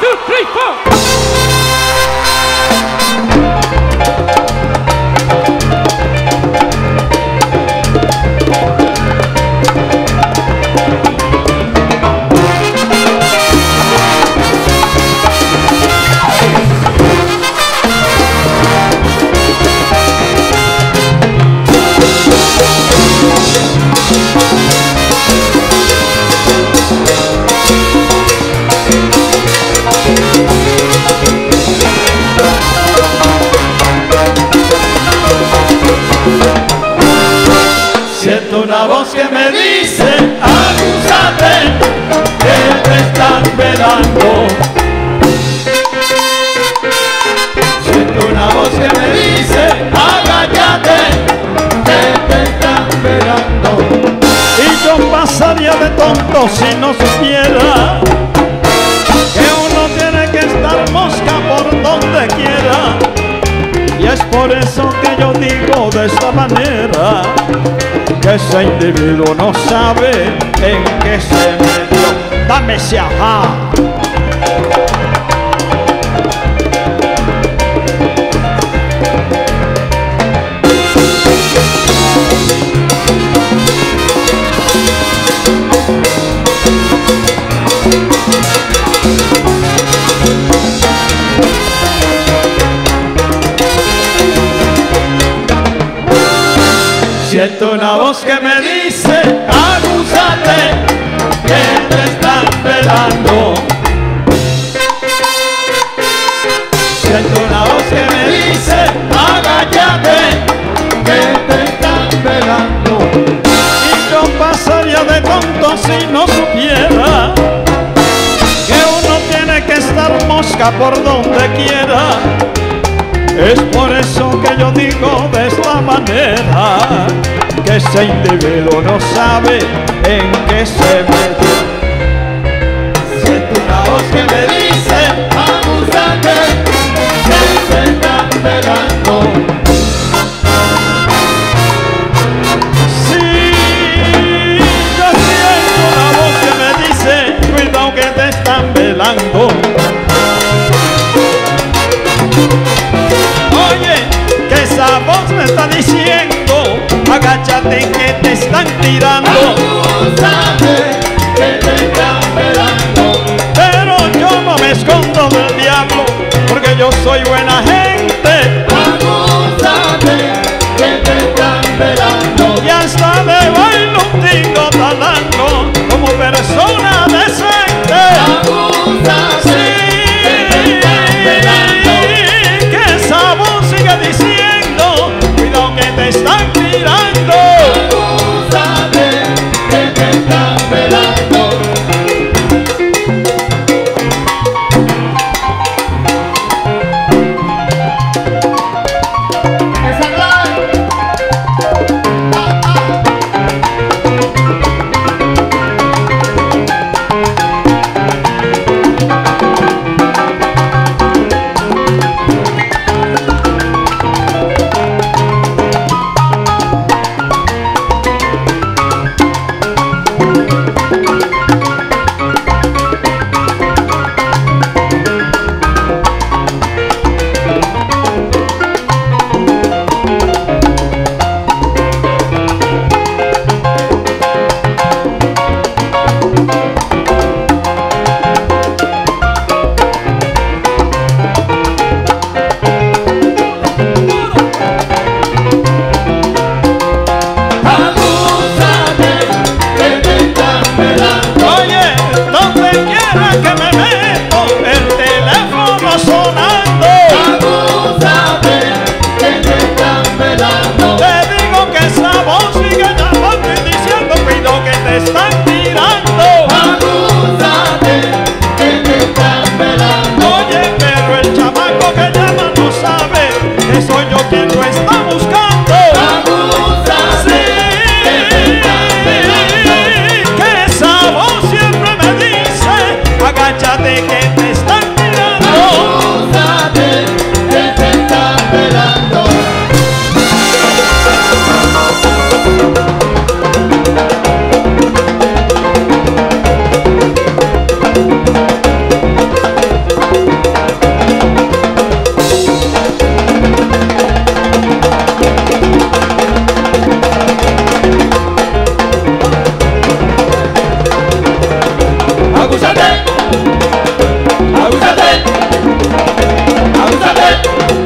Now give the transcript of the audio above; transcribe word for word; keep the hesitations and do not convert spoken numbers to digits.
two, three, four. Siento una voz que me dice, acúsate, que te están velando. Siento una voz que me dice, agállate, que te están velando. Y yo pasaría de tonto si no supiera que uno tiene que estar mosca por donde quiera. Y es por eso que yo digo de esta manera, que ese individuo no sabe en qué se metió. Dame ese ajá. Siento una voz que me dice, acúsate, que te están velando. Siento una voz que me dice, agállate, que te están velando. Y yo pasaría de tonto si no supiera que uno tiene que estar mosca por donde quiera. Es por eso que yo digo de esta manera, que ese individuo no sabe en qué se metió. Siento una voz que me dice, acúsate, que te están velando. Sí, yo siento una voz que me dice, cuidado que te están velando. Oye, que esa voz me está diciendo, agáchate que te están tirando. Acúsate, que te están velando. Pero yo no me escondo del diablo, porque yo soy buena gente. Acúsate, que te están velando. Y hasta de bailo un tingo talando como persona decente. Acúsate, que te están velando. Que esa voz sigue diciendo, cuidado que te están tirando. Acúsate, que te están velando. suerte.